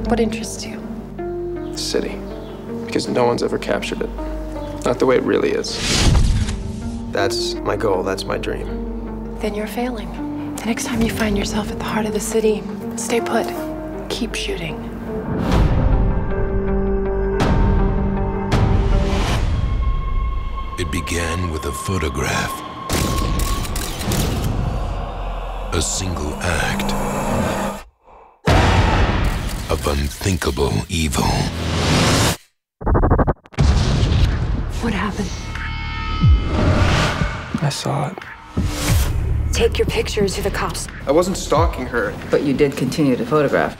What interests you? The city. Because no one's ever captured it. Not the way it really is. That's my goal, that's my dream. Then you're failing. The next time you find yourself at the heart of the city, stay put. Keep shooting. It began with a photograph. A single act of unthinkable evil. What happened? I saw it. Take your pictures to the cops. I wasn't stalking her. But you did continue to photograph.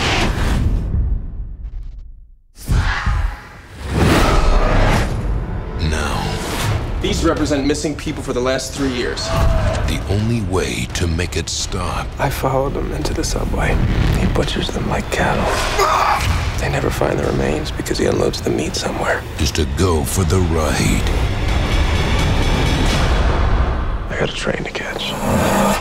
Now, These represent missing people for the last 3 years. the only way to make it stop I followed them into the subway. He butchers them like cattle. They never find the remains because he unloads the meat somewhere. is to go for the ride. I got a train to catch.